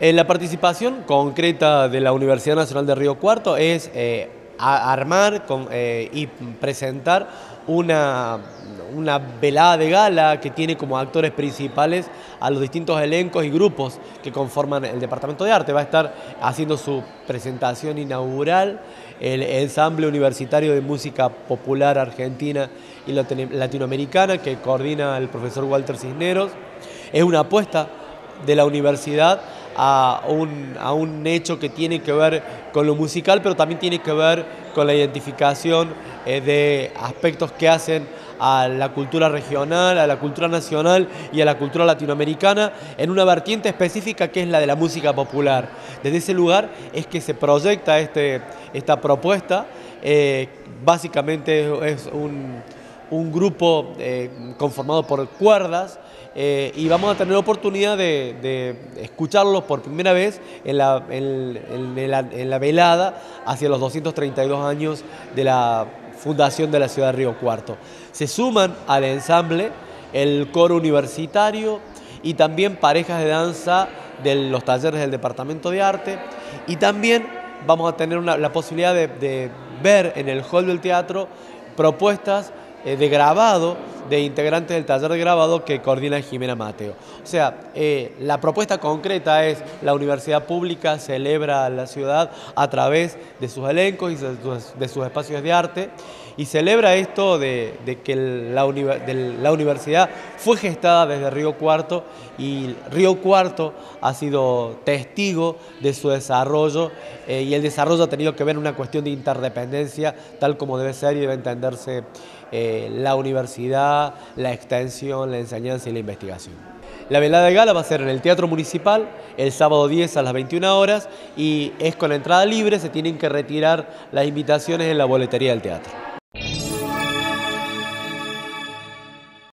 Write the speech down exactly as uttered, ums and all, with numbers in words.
Eh, la participación concreta de la Universidad Nacional de Río Cuarto es eh, a- armar con, eh, y presentar una, una velada de gala que tiene como actores principales a los distintos elencos y grupos que conforman el Departamento de Arte. Va a estar haciendo su presentación inaugural el Ensamble Universitario de Música Popular Argentina y Latinoamericana, que coordina el profesor Walter Cisneros. Es una apuesta de la universidad a un, a un hecho que tiene que ver con lo musical, pero también tiene que ver con la identificación eh, de aspectos que hacen a la cultura regional, a la cultura nacional y a la cultura latinoamericana en una vertiente específica que es la de la música popular. Desde ese lugar es que se proyecta este, esta propuesta. Eh, básicamente es un, un grupo eh, conformado por cuerdas. Eh, y vamos a tener la oportunidad de, de escucharlos por primera vez en la, en, en, la, en la velada hacia los doscientos treinta y dos años de la fundación de la ciudad de Río Cuarto. Se suman al ensamble el coro universitario y también parejas de danza de los talleres del Departamento de Arte, y también vamos a tener una, la posibilidad de, de ver en el hall del teatro propuestas eh, de grabado de integrantes del taller de grabado que coordina Jimena Mateo. O sea, eh, la propuesta concreta es: la universidad pública celebra a la ciudad a través de sus elencos y de sus, de sus espacios de arte, y celebra esto de, de que la, de la universidad fue gestada desde Río Cuarto, y Río Cuarto ha sido testigo de su desarrollo, eh, y el desarrollo ha tenido que ver en una cuestión de interdependencia, tal como debe ser y debe entenderse eh, la universidad, la extensión, la enseñanza y la investigación. La velada de gala va a ser en el Teatro Municipal el sábado diez a las veintiuna horas, y es con entrada libre. Se tienen que retirar las invitaciones en la boletería del teatro.